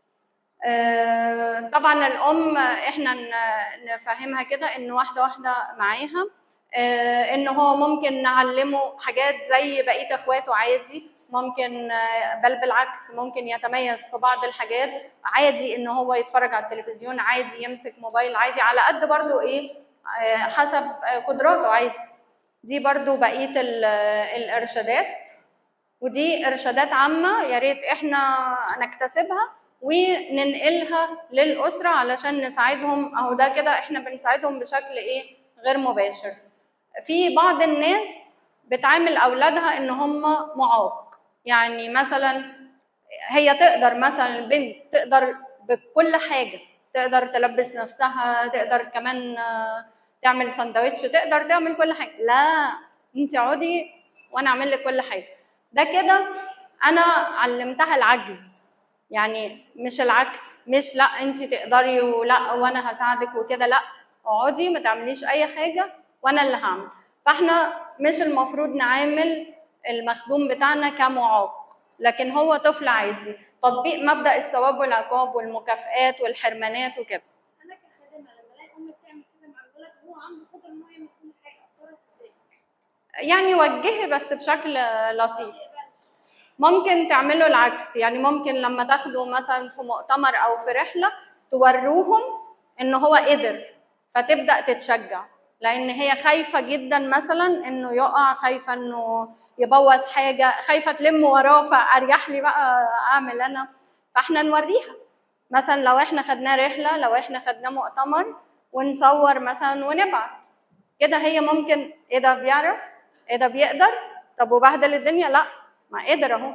Speaker 1: طبعا الام احنا نفهمها كده ان واحده واحده معاها، ان هو ممكن نعلمه حاجات زي بقيه اخواته عادي، ممكن بل بالعكس ممكن يتميز في بعض الحاجات، عادي ان هو يتفرج على التلفزيون، عادي يمسك موبايل، عادي على قد برضو ايه حسب قدراته عادي. دي برضو بقيه الارشادات، ودي ارشادات عامه يا ريت احنا نكتسبها وننقلها للاسره علشان نساعدهم، اهو ده كده احنا بنساعدهم بشكل ايه غير مباشر. في بعض الناس بتعامل اولادها ان هم معاق، يعني مثلا هي تقدر، مثلا البنت تقدر بكل حاجه، تقدر تلبس نفسها، تقدر كمان تعمل سندوتش، تقدر تعمل كل حاجه، لا انت اقعدي وانا اعمل لك كل حاجه. ده كده انا علمتها العجز، يعني مش العكس، مش لا انت تقدري ولا وانا هساعدك وكده، لا اقعدي ما تعمليش اي حاجه وانا اللي هعمل. فاحنا مش المفروض نعامل المخدوم بتاعنا كمعاق، لكن هو طفل عادي. تطبيق مبدأ الثواب والعقاب والمكافآت والحرمانات وكده.
Speaker 2: انا كخادمه لما الاقي ام بتعمل كده مع الولد وهو عنده قدره ان هو يعمل كل حاجه، اتصرف ازاي؟
Speaker 1: يعني وجهي بس بشكل لطيف. ممكن تعملوا العكس، يعني ممكن لما تاخدوا مثلا في مؤتمر او في رحله توروهم ان هو قدر، فتبدا تتشجع، لان هي خايفه جدا مثلا انه يقع، خايفه انه يبوظ حاجه، خايفه تلم وراه، فاريح لي بقى اعمل انا. فاحنا نوريها مثلا لو احنا خدناه رحله، لو احنا خدناه مؤتمر، ونصور مثلا ونبعت كده، هي ممكن ايه ده بيعرف، ايه ده بيقدر، طب وبهدل الدنيا، لا ما قدر اهو.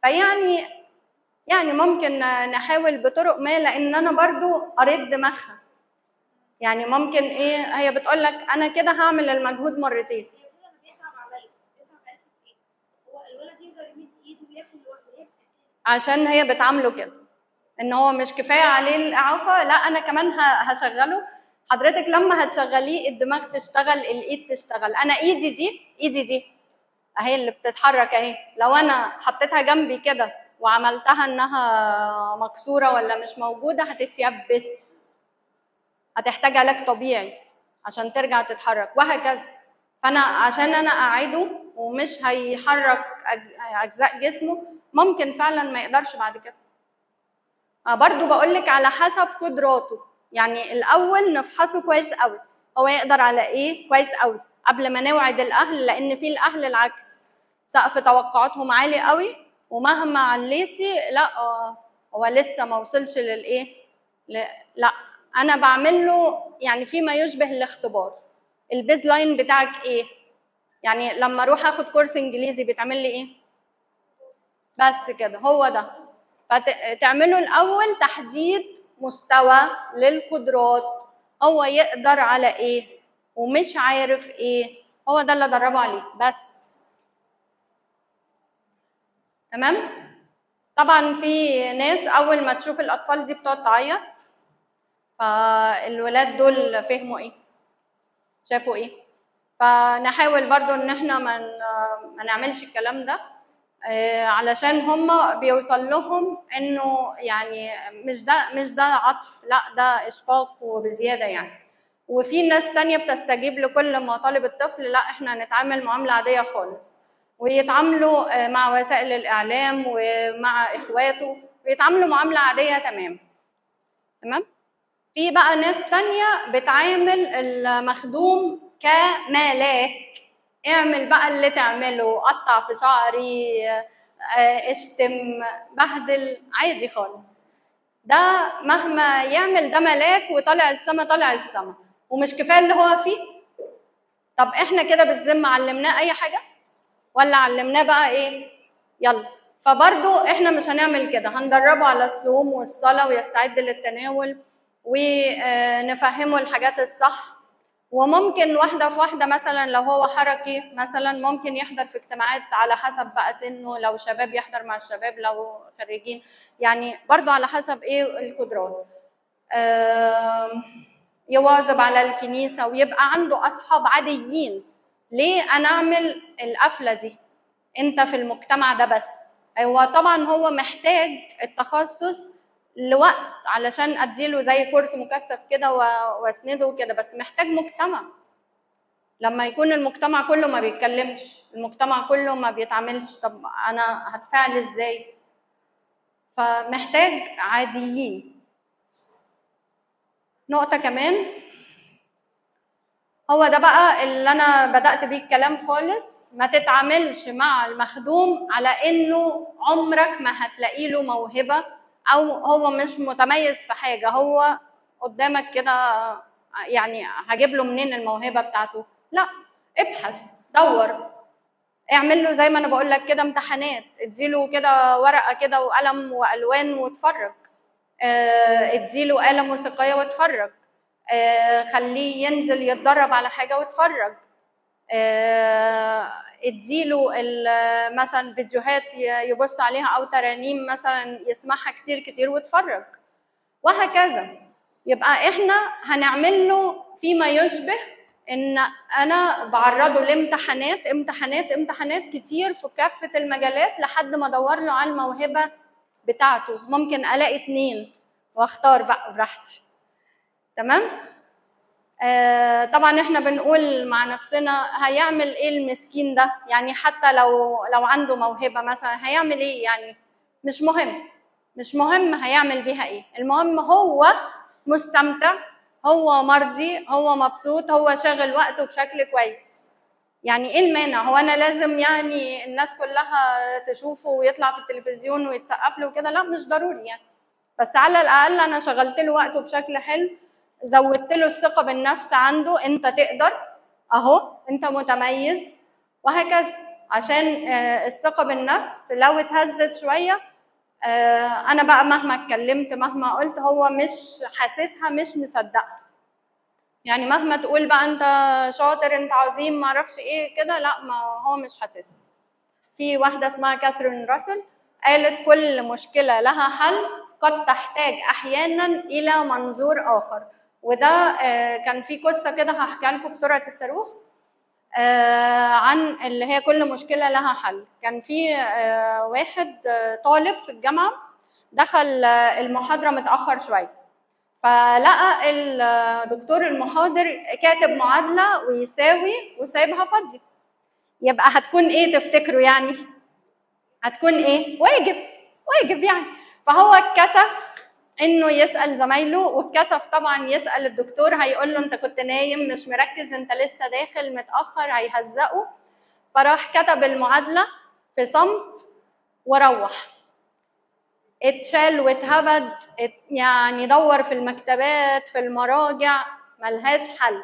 Speaker 1: يعني ممكن نحاول بطرق ما، لان انا برضو قريت دماغها. يعني ممكن ايه، هي بتقول لك انا كده هعمل المجهود مرتين.
Speaker 2: هي بتقول انا بيصعب عليا، بيصعب عليك في ايه؟ هو الولد يقدر يمد ايده وياكل لوحده، يبقى
Speaker 1: عشان هي بتعامله كده ان هو مش كفايه عليه الاعاقه، لا انا كمان هشغله. حضرتك لما هتشغليه الدماغ تشتغل، الايد تشتغل. انا ايدي دي اهي اللي بتتحرك اهي، لو انا حطيتها جنبي كده وعملتها انها مكسوره ولا مش موجوده هتتيبس، هتحتاج علاج طبيعي عشان ترجع تتحرك، وهكذا. فانا عشان انا اقعده ومش هيحرك اجزاء جسمه، ممكن فعلا ما يقدرش بعد كده. برضو بقولك على حسب قدراته، يعني الاول نفحصه كويس قوي هو يقدر على ايه كويس قوي قبل ما نوعد الاهل، لان في الاهل العكس، سقف توقعاتهم عالي قوي، ومهما عليتي لا هو لسه ما وصلش للايه، لا انا بعمل له يعني فيما يشبه الاختبار. البيز لاين بتاعك ايه؟ يعني لما اروح اخد كورس انجليزي بيتعمل لي ايه؟ بس كده، هو ده. فتعملوا الاول تحديد مستوى للقدرات، هو يقدر على ايه ومش عارف ايه، هو ده اللي ادربه عليه بس. تمام. طبعا في ناس اول ما تشوف الاطفال دي بتقعد تعيط، فالولاد دول فهموا ايه، شافوا ايه. فنحاول برضو ان احنا ما نعملش الكلام ده، علشان هم بيوصل لهم انه يعني مش ده عطف، لا ده اشفاق وبزياده يعني. وفي ناس تانية بتستجيب لكل مطالب الطفل، لا احنا نتعامل معامله عاديه خالص، ويتعاملوا مع وسائل الاعلام ومع اخواته، ويتعاملوا معامله عاديه تمام. في بقى ناس تانية بتعامل المخدوم كملاك، اعمل بقى اللي تعمله، قطع في شعري، اشتم، بهدل، عادي خالص. ده مهما يعمل ده ملاك وطالع السما طالع السما، ومش كفايه اللي هو فيه. طب احنا كده بالذمه علمناه اي حاجه ولا علمناه بقى ايه؟ يلا. فبرضو احنا مش هنعمل كده، هندربه على الصوم والصلاه ويستعد للتناول، ونفهمه الحاجات الصح. وممكن واحدة في واحدة، مثلا لو هو حركي مثلا ممكن يحضر في اجتماعات على حسب بقى سنه، لو شباب يحضر مع الشباب، لو خريجين يعني برضو على حسب ايه القدرات. يواظب على الكنيسة ويبقى عنده أصحاب عاديين. ليه أنا أعمل القفلة دي؟ أنت في المجتمع ده بس. هو طبعا هو محتاج التخصص لوقت علشان اديله زي كورس مكثف كده واسنده وكده، بس محتاج مجتمع. لما يكون المجتمع كله ما بيتكلمش، المجتمع كله ما بيتعاملش، طب انا هتفاعل ازاي؟ فمحتاج عاديين. نقطة كمان، هو ده بقى اللي انا بدأت بيه الكلام خالص، ما تتعاملش مع المخدوم على انه عمرك ما هتلاقي له موهبة او هو مش متميز في حاجه، هو قدامك كده يعني هجيب له منين الموهبه بتاعته؟ لا، ابحث، دور، اعمل له زي ما انا بقول لك كده امتحانات، اديله كده ورقه كده وقلم والوان واتفرج، اديله آلة موسيقيه واتفرج، خليه ينزل يتدرب على حاجه واتفرج، اديله مثلا فيديوهات يبص عليها او ترانيم مثلا يسمعها كتير كتير واتفرج، وهكذا. يبقى احنا هنعمل له فيما يشبه ان انا بعرضه لامتحانات امتحانات كتير في كافه المجالات لحد ما ادور له على الموهبه بتاعته. ممكن الاقي 2 واختار بقى براحتي. تمام؟ طبعا احنا بنقول مع نفسنا هيعمل ايه المسكين ده؟ يعني حتى لو عنده موهبه مثلا هيعمل ايه يعني؟ مش مهم هيعمل بيها ايه، المهم هو مستمتع، هو مرضي، هو مبسوط، هو شاغل وقته بشكل كويس. يعني ايه المانع؟ هو انا لازم يعني الناس كلها تشوفه ويطلع في التلفزيون ويتسقف له وكده؟ لا، مش ضروري يعني. بس على الاقل انا شغلت له وقته بشكل حلو، زودت له الثقه بالنفس عنده، انت تقدر اهو، انت متميز، وهكذا. عشان الثقه بالنفس لو اتهزت شويه، انا بقى مهما اتكلمت مهما قلت هو مش حاسسها، مش مصدقها. يعني مهما تقول بقى انت شاطر، انت عظيم، ما اعرفش ايه كده، لا، ما هو مش حاسسها. في واحده اسمها كاثرين راسل قالت كل مشكله لها حل قد تحتاج احيانا الى منظور اخر. وده كان في قصه كده هحكي لكم بسرعه الصاروخ عن اللي هي كل مشكله لها حل. كان في واحد طالب في الجامعه دخل المحاضره متاخر شويه، فلقى الدكتور المحاضر كاتب معادله ويساوي وسايبها فاضيه. يبقى هتكون ايه تفتكروا يعني؟ هتكون ايه؟ واجب يعني. فهو اتكسف انه يسال زمايله، واتكسف طبعا يسال الدكتور، هيقول له انت كنت نايم مش مركز، انت لسه داخل متاخر، هيهزقه. فراح كتب المعادله في صمت وروح. اتشال واتهبد، يعني دور في المكتبات في المراجع، ملهاش حل.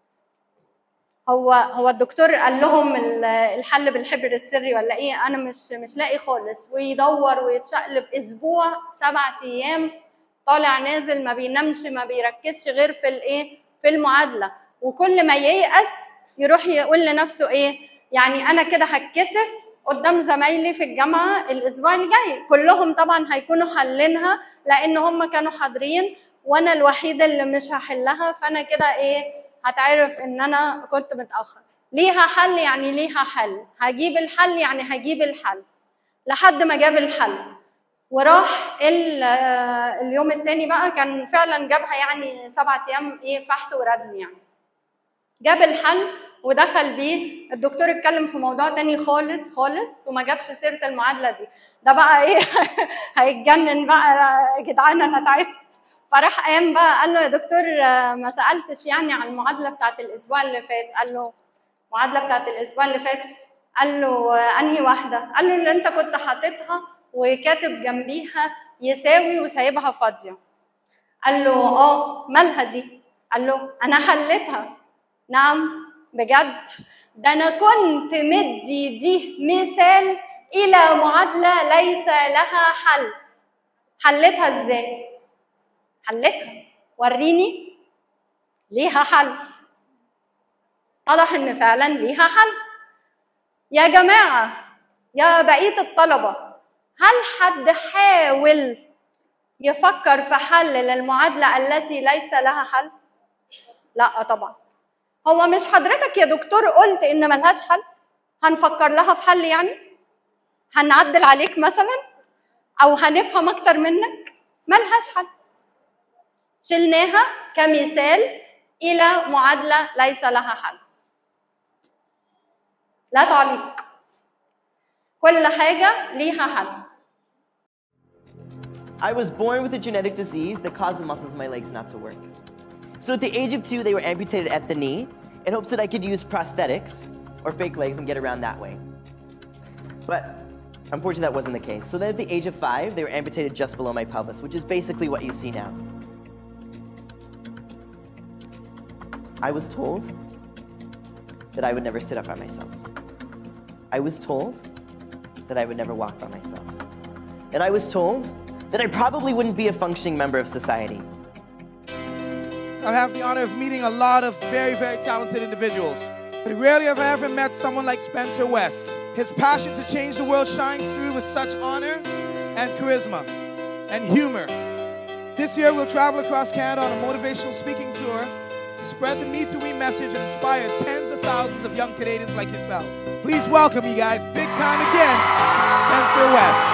Speaker 1: هو الدكتور قال لهم الحل بالحبر السري ولا ايه؟ انا مش لاقي خالص. ويدور ويتشقلب اسبوع 7 ايام طالع نازل، ما بينامش ما بيركزش غير في الايه؟ في المعادله. وكل ما ييأس يروح يقول لنفسه ايه؟ يعني انا كده هتكسف قدام زمايلي في الجامعه الاسبوع اللي جاي، كلهم طبعا هيكونوا حلينها لان هم كانوا حاضرين وانا الوحيده اللي مش هحلها، فانا كده ايه؟ هتعرف ان انا كنت متاخر. ليها حل يعني ليها حل، هجيب الحل يعني هجيب الحل. لحد ما جاب الحل وراح اليوم التاني بقى، كان فعلا جابها يعني 7 ايام ايه؟ فحت وردم يعني. جاب الحل ودخل بيه، الدكتور اتكلم في موضوع تاني خالص خالص وما جابش سيره المعادله دي. ده بقى ايه؟ هيتجنن بقى يا جدعان، انا تعبت. فراح قام بقى قال له يا دكتور ما سالتش يعني عن المعادله بتاعت الاسبوع اللي فات. قال له المعادله بتاعت الاسبوع اللي فات؟ قال له انهي واحده؟ قال له اللي انت كنت حاططها وكاتب جنبيها يساوي وسايبها فاضيه. قال له مالها دي؟ قال له انا حلتها. نعم بجد؟ ده انا كنت مدي دي مثال الى معادله ليس لها حل. حلتها ازاي؟ حلتها، وريني. ليها حل. واضح ان فعلا ليها حل. يا جماعه، يا بقيه الطلبه، هل حد حاول يفكر في حل للمعادله التي ليس لها حل؟ لا طبعا. هو مش حضرتك يا دكتور قلت ان ملهاش حل؟ هنفكر لها في حل يعني؟ هنعدل عليك مثلا او هنفهم اكتر منك؟ ملهاش حل. شلناها كمثال الى معادله ليس لها حل. لا تعليق. كل حاجه ليها حل.
Speaker 3: I was born with a genetic disease that caused the muscles in my legs not to work. So at the age of 2, they were amputated at the knee in hopes that I could use prosthetics or fake legs and get around that way. But unfortunately, that wasn't the case. So then at the age of 5, they were amputated just below my pelvis, which is basically what you see now. I was told that I would never sit up by myself. I was told that I would never walk by myself. And I was told that I probably wouldn't be a functioning member of society.
Speaker 4: I have the honor of meeting a lot of very, very talented individuals. But rarely have I ever met someone like Spencer West. His passion to change the world shines through with such honor and charisma and humor. This year we'll travel across Canada on a motivational speaking tour to to spread the Me Too We message and inspire tens of thousands of young Canadians like yourselves. Please welcome you guys, big time again, Spencer West.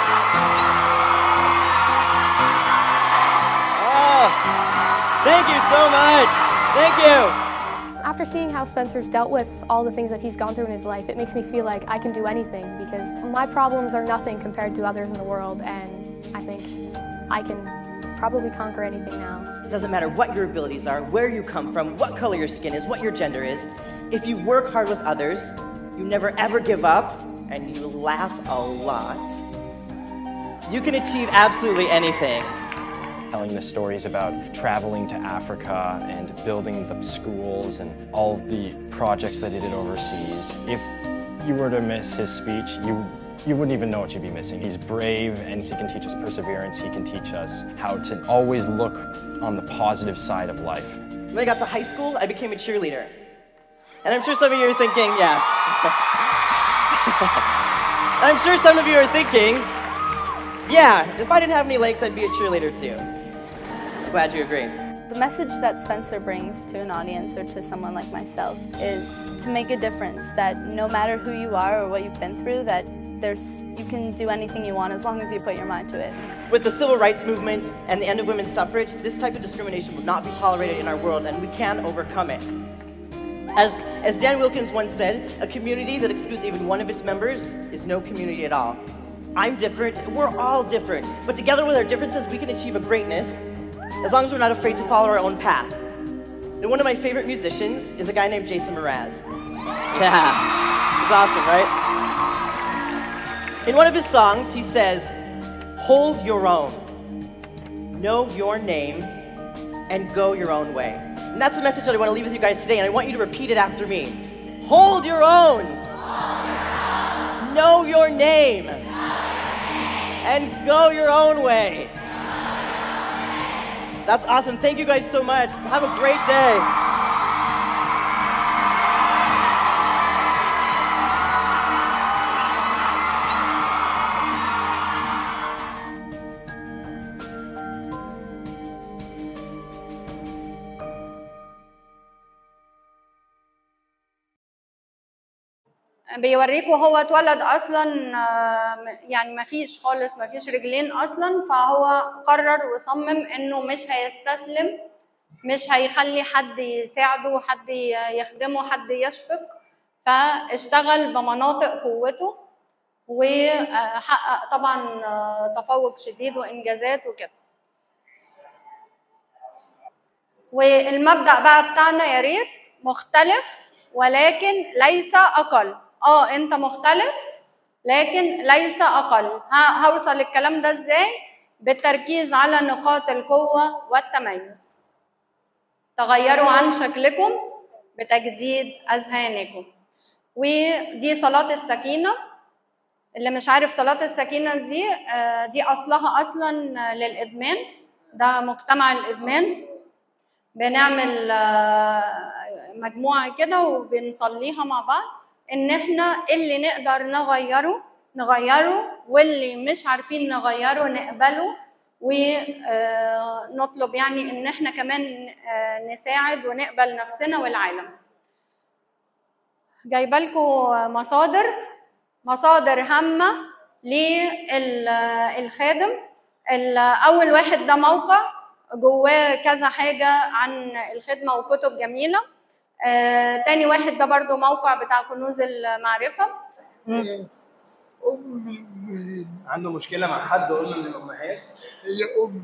Speaker 3: Oh, thank you so much. Thank you.
Speaker 5: After seeing how Spencer's dealt with all the things that he's gone through in his life, it makes me feel like I can do anything because my problems are nothing compared to others in the world, and I think I can probably conquer anything now.
Speaker 3: It doesn't matter what your abilities are, where you come from, what color your skin is, what your gender is. If you work hard with others, you never ever give up, and you laugh a lot, you can achieve absolutely anything.
Speaker 6: Telling the stories about traveling to Africa and building the schools and all of the projects that he did overseas. If you were to miss his speech, you wouldn't even know what you'd be missing. He's brave, and he can teach us perseverance. He can teach us how to always look on the positive side of life.
Speaker 3: When I got to high school, I became a cheerleader. And I'm sure some of you are thinking, yeah. I'm sure some of you are thinking, yeah, if I didn't have any legs, I'd be a cheerleader too. Glad you agree.
Speaker 7: The message that Spencer brings to an audience or to someone like myself is to make a difference, that no matter who you are or what you've been through, that you can do anything you want as long as you put your mind to it.
Speaker 3: With the civil rights movement and the end of women's suffrage, this type of discrimination will not be tolerated in our world, and we can overcome it. As Dan Wilkins once said, a community that excludes even one of its members is no community at all. I'm different, we're all different, but together with our differences, we can achieve a greatness as long as we're not afraid to follow our own path. And one of my favorite musicians is a guy named Jason Mraz. Yeah, he's awesome, right? In one of his songs, he says, "Hold your own, know your name, and go your own way." And that's the message that I want to leave with you guys today, and I want you to repeat it after me. Hold your own, know your name, and go your own way. That's awesome. Thank you guys so much. Have a great day.
Speaker 1: بيوريكوا هو اتولد اصلا يعني ما فيش خالص، ما فيش رجلين اصلا، فهو قرر وصمم انه مش هيستسلم، مش هيخلي حد يساعده، حد يخدمه، حد يشفق، فاشتغل بمناطق قوته وحقق طبعا تفوق شديد وانجازات وكده. والمبدأ بقى بتاعنا يا ريت مختلف ولكن ليس اقل. انت مختلف لكن ليس اقل. هوصل الكلام ده ازاي؟ بالتركيز على نقاط القوة والتميز. تغيروا عن شكلكم بتجديد اذهانكم. ودي صلاة السكينة. اللي مش عارف صلاة السكينة دي اصلها اصلا للادمان، ده مجتمع الادمان. بنعمل مجموعة كده وبنصليها مع بعض ان احنا اللي نقدر نغيره واللي مش عارفين نغيره نقبله، ونطلب يعني ان احنا كمان نساعد ونقبل نفسنا والعالم. جايبه لكم مصادر هامة للخادم. اول واحد ده موقع جواه كذا حاجة عن الخدمة وكتب جميلة. تاني واحد ده برضو موقع بتاع كنوز المعرفة.
Speaker 8: عنده مشكلة مع حد قلنا من الأمهات؟
Speaker 9: هي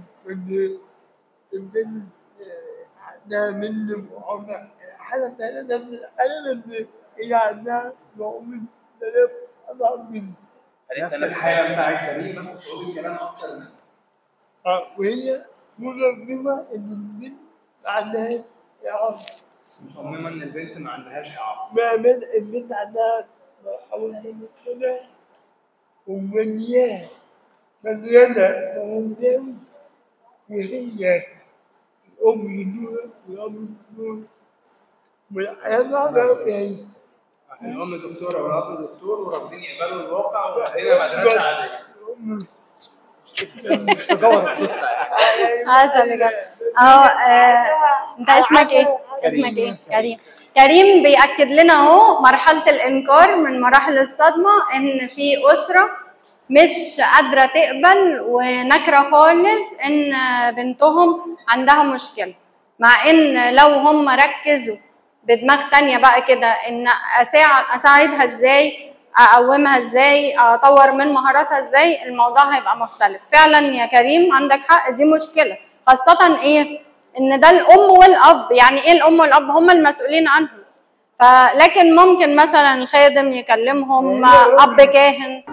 Speaker 9: البنت عندها مني حالة ثالثة من الحالة اللي هي عندها مؤمن أضعف مني.
Speaker 8: نفس الحالة بتاع كريم بس صعوبة الكلام أكتر منه.
Speaker 9: وهي مصممة إن البنت ما عندهاش إعاقة.
Speaker 8: مصممة إن البنت ما عندهاش إعاقة.
Speaker 9: البنت عندها حوالي سنة ومليانة فرنساوي، وهي الأم جدورة والأب دكتور والحياة معها يعني.
Speaker 8: الأم دكتورة والأب دكتور ورافضين يقبلوا الواقع وعندنا مدرسة عادية. مش مجرد قصة يعني.
Speaker 1: انت اسمك ايه؟ اسمك ايه؟ كريم. كريم بيأكد لنا اهو مرحلة الإنكار من مراحل الصدمة، إن في أسرة مش قادرة تقبل ونكرة خالص إن بنتهم عندها مشكلة، مع إن لو هم ركزوا بدماغ تانية بقى كده إن أساعدها إزاي، أقومها إزاي، أطور من مهاراتها إزاي، الموضوع هيبقى مختلف. فعلا يا كريم عندك حق، دي مشكلة، خاصة إيه؟ إن ده الأم والأب. يعني إيه الأم والأب؟ هم المسؤولين عنهم. لكن ممكن مثلا الخادم يكلمهم، أب كاهن،